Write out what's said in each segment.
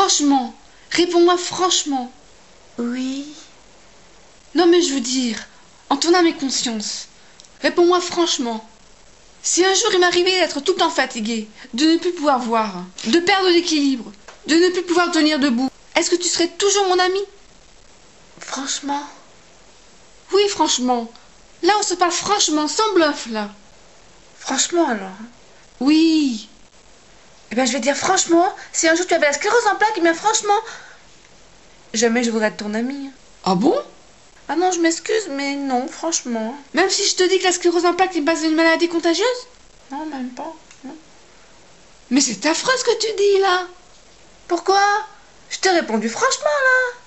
franchement. Réponds-moi franchement. Oui. Non mais je veux dire, en ton âme et conscience, réponds-moi franchement. Si un jour il m'arrivait d'être tout le temps fatiguée, de ne plus pouvoir voir, de perdre l'équilibre, de ne plus pouvoir tenir debout, est-ce que tu serais toujours mon ami? Franchement? Oui, franchement. Là, on se parle franchement, sans bluff, là. Franchement, alors? Oui. Eh bien, je vais dire franchement, si un jour tu avais la sclérose en plaques, eh bien, franchement, jamais je voudrais être ton amie. Ah bon? Ah non, je m'excuse, mais non, franchement. Même si je te dis que la sclérose en plaques est base d'une maladie contagieuse? Non, même pas. Non. Mais c'est affreux ce que tu dis, là. Pourquoi? Je t'ai répondu franchement, là.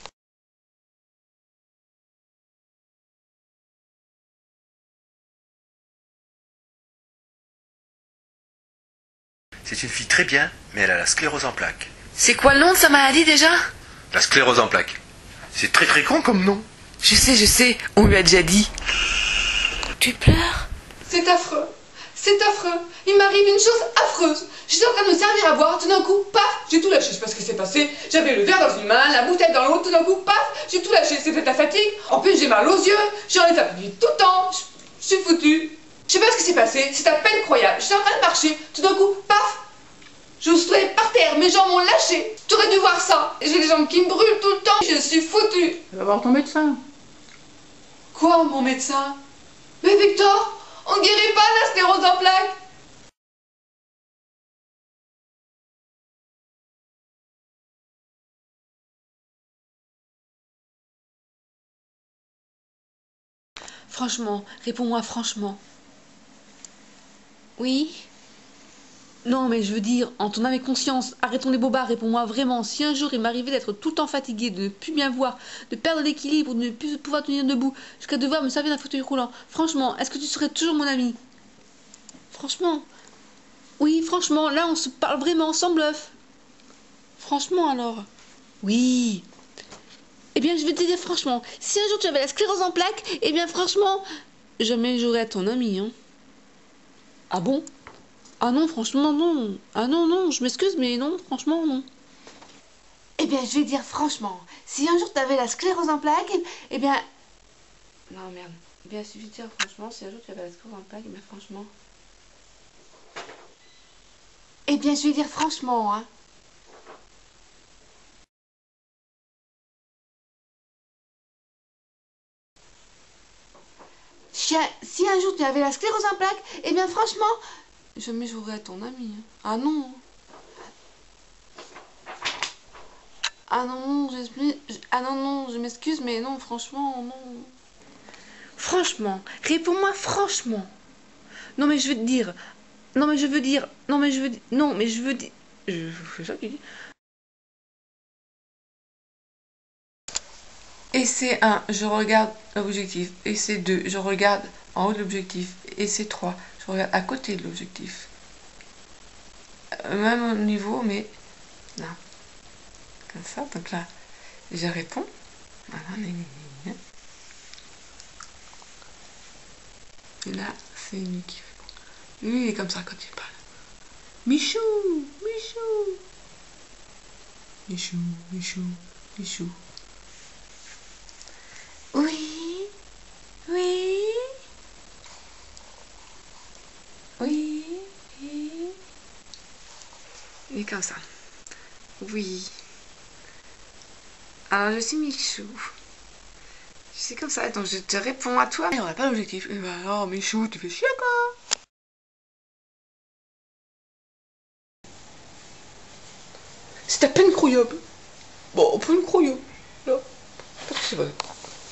C'est une fille très bien, mais elle a la sclérose en plaques. C'est quoi le nom de sa maladie déjà? La sclérose en plaques. C'est très très con comme nom. Je sais, on lui a déjà dit. Tu pleures? C'est affreux. C'est affreux. Il m'arrive une chose affreuse. J'étais en train de me servir à boire, tout d'un coup, paf, j'ai tout lâché. Je sais pas ce qui s'est passé. J'avais le verre dans une main, la bouteille dans l'autre, tout d'un coup, paf, j'ai tout lâché. C'est peut-être la fatigue. En plus, j'ai mal aux yeux. J'ai envie de faire pipi tout le temps. Je suis foutue. Je sais pas ce qui s'est passé. C'est à peine croyable. J'étais en train de marcher. Tout d'un coup, paf, je suis tombée par terre. Mes jambes m'ont lâché. Tu aurais dû voir ça. J'ai les jambes qui me brûlent tout le temps. Je suis foutue. Va voir ton médecin. Quoi, mon médecin? Mais Victor, on ne guérit pas la sclérose en plaques. Franchement, réponds-moi franchement. Oui? Non, mais je veux dire, en ton âme et conscience, arrêtons les bobards, réponds-moi vraiment. Si un jour il m'arrivait d'être tout le temps fatigué, de ne plus bien voir, de perdre l'équilibre, de ne plus pouvoir tenir debout, jusqu'à devoir me servir d'un fauteuil roulant, franchement, est-ce que tu serais toujours mon ami? Franchement. Oui, franchement, là on se parle vraiment, sans bluff. Franchement alors. Oui. Eh bien, je vais te dire franchement, si un jour tu avais la sclérose en plaques, eh bien franchement, jamais j'aurais ton ami, hein. Ah bon? Ah non, franchement, non. Ah non, non, je m'excuse, mais non, franchement, non. Eh bien, je vais dire franchement, si un jour tu avais la sclérose en plaques, eh bien... Non, merde. Eh bien, je vais dire franchement, si un jour tu avais la sclérose en plaques, eh bien, franchement... Eh bien, je vais dire franchement, hein. Si un jour tu avais la sclérose en plaques, eh bien, franchement... Jamais je voudrais être ton ami, hein. Ah non. Ah non, ah non, non, je m'excuse, mais non, franchement, non. Franchement, réponds-moi franchement. Non, mais je veux te dire. Non, mais je veux dire. Non, mais je veux dire. Non, mais je veux dire. C'est ça que tu dis. Et c'est 1, je regarde l'objectif. Et c'est 2, je regarde en haut de l'objectif. Et c'est 3, je regarde à côté de l'objectif. Même au niveau, mais... Non. Comme ça, donc là, je réponds. Voilà, et là, c'est lui qui fait. Lui, il est comme ça quand il parle. Michou, Michou. Michou, Michou, Michou. Oui, oui, oui, oui. Il est comme ça. Oui. Alors, je suis Michou. Je suis comme ça, donc je te réponds à toi. Et on n'a pas l'objectif. Et bah alors, Michou, tu fais chier, quoi. C'est à peine croyable. Bon, à peine croyable. Là. Parce que c'est vrai.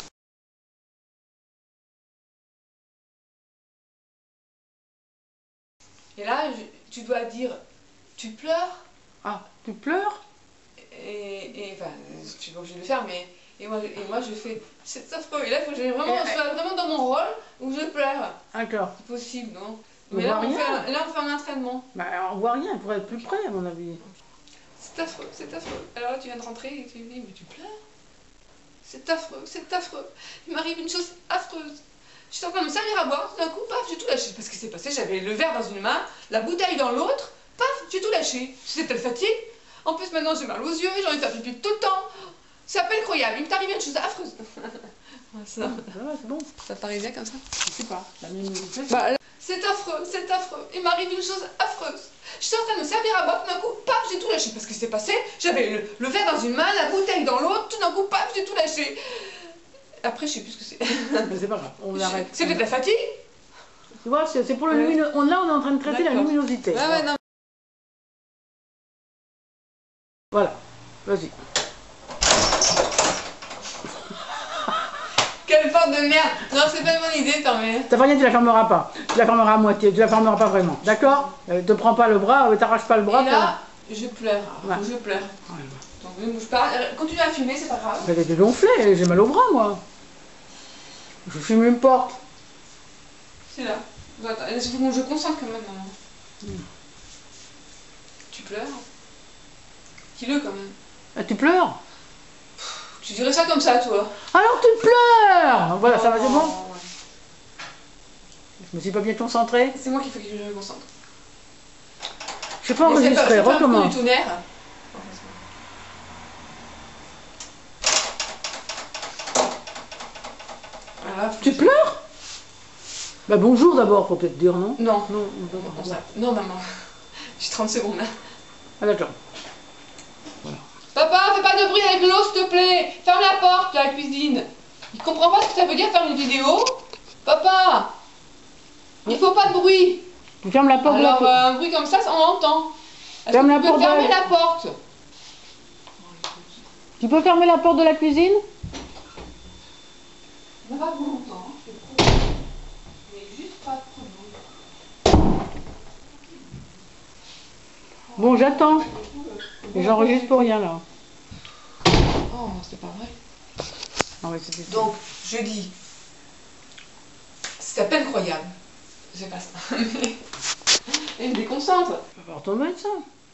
Et là, tu dois dire, tu pleures. Ah, tu pleures? Et enfin, tu es pas obligé de le faire, mais... Et moi je fais, c'est affreux. Et là, il faut que je sois vraiment dans mon rôle où je pleure. D'accord. C'est possible, non? On Mais là, voit rien. là, on fait un entraînement. Bah, on voit rien, il faudrait être plus près, à mon avis. C'est affreux, c'est affreux. Alors là, tu viens de rentrer et tu me dis, mais tu pleures? C'est affreux, c'est affreux. Il m'arrive une chose affreuse. J'étais en train de me servir à boire, tout d'un coup, paf, j'ai tout lâché. Parce que ce qui s'est passé, j'avais le verre dans une main, la bouteille dans l'autre, paf, j'ai tout lâché. C'était telle fatigue. En plus, maintenant, j'ai mal aux yeux, j'ai envie de faire pipi tout le temps. C'est à peine croyable, il m'est arrivé une chose affreuse. Ça, C'est bon. ça paraît bien comme ça. Je sais pas. La luminosité. Bah, c'est affreux, c'est affreux. Il m'arrive une chose affreuse. Je suis en train de me servir à boire, tout d'un coup, paf, j'ai tout lâché. Parce que c'est passé, j'avais le verre dans une main, la bouteille dans l'autre, tout d'un coup, paf, j'ai tout lâché. Après, je sais plus ce que c'est. Mais c'est pas grave, on arrête. C'est peut-être la fatigue. Tu vois, c'est pour le lumineux. Là, on est en train de traiter la D'accord. luminosité. Ouais, non. Voilà, vas-y. Quelle porte de merde. Non, c'est pas une bonne idée, t'en mets. Ça va rien, tu la fermeras pas. Tu la fermeras à moitié, tu la fermeras pas vraiment. D'accord? Te prends pas le bras, t'arraches pas le bras. Et là, je pleure. Ouais. Je pleure. Donc, ne bouge pas. Continue à fumer, c'est pas grave. Mais t'es gonflé, j'ai mal au bras, moi. Je fume une porte. C'est là. Bon, attends, il faut que je concentre quand même. Hein. Tu pleures? Dis-le quand même. Ah, tu pleures? Tu dirais ça comme ça, toi? Alors tu pleures! Voilà, ça va, c'est Oh, bon? ouais. Je me suis pas bien concentré. C'est moi qu'il faut que je me concentre. Je sais pas Mais c'est enregistrer, c'est pas un coup recommence. du tonnerre. Voilà, faut Tu que- pleures? Bah bonjour d'abord, faut peut-être dire, non? Non. Non, Non, maman. J'ai 30 secondes là. Ah d'accord. Papa, fais pas de bruit avec l'eau, s'il te plaît. Ferme la porte de la cuisine. Il comprend pas ce que ça veut dire faire une vidéo. Papa, il faut pas de bruit. Tu fermes la porte de la Alors, cuisine. un bruit comme ça, on l'entend. Est-ce Ferme que la tu peux porte de la- fermer la porte? Tu peux fermer la porte de la cuisine? On n'a pas beaucoup longtemps. Mais juste pas trop de bruit. Bon, j'attends. Et j'enregistre pour rien là. Oh, c'est pas vrai. Ah ouais, c'était ça. Donc, je dis, c'est à peine croyable. C'est pas ça. Mais il me déconcentre. Tu vas voir ton médecin.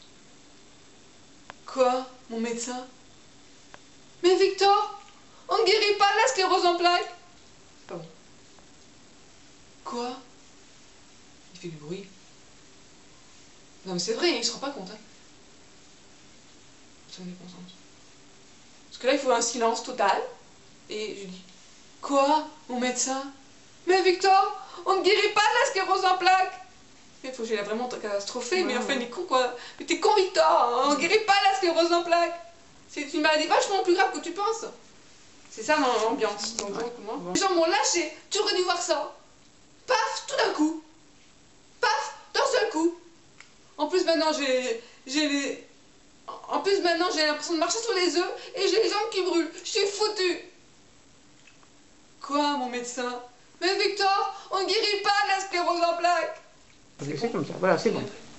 Quoi, mon médecin? Mais Victor, on ne guérit pas de la sclérose en plaques. C'est pas bon. Quoi? Il fait du bruit. Non mais c'est vrai, il se rend pas compte. Hein. Ça me déconcentre. Parce que là, il faut un silence total. Et je dis, quoi, mon médecin? Mais Victor, on ne guérit pas de la sclérose en plaques. Il faut que j'ai vraiment catastrophé, mais enfin, il est con quoi. Mais t'es con Victor, hein, on ne guérit pas de la sclérose en plaques. C'est une maladie vachement plus grave que tu penses. C'est ça l'ambiance. Donc, moi, les gens m'ont lâché, tu aurais dû voir ça. Paf, tout d'un coup. Paf, d'un seul coup. En plus, maintenant, En plus, maintenant, j'ai l'impression de marcher sur les œufs et j'ai les jambes qui brûlent. Je suis foutue. Quoi, mon médecin? Mais Victor, on ne guérit pas de la sclérose en plaques. C'est comme ça, voilà, c'est bon.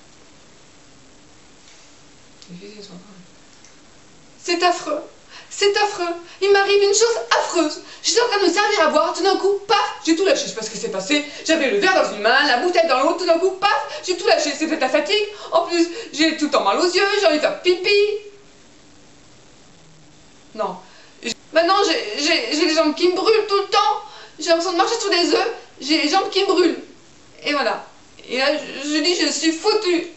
C'est affreux. C'est affreux. Il m'arrive une chose affreuse. Je suis en train de me servir à boire, tout d'un coup, paf, j'ai tout lâché. Je sais pas ce qui s'est passé. J'avais le verre dans une main, la bouteille dans l'autre, tout d'un coup, paf, j'ai tout lâché. C'est peut-être la fatigue. En plus, j'ai tout le temps mal aux yeux, j'ai envie de faire pipi. Non. Maintenant, j'ai les jambes qui me brûlent tout le temps. J'ai l'impression de marcher sur des œufs. J'ai les jambes qui me brûlent. Et voilà. Et là, je dis, je suis foutue.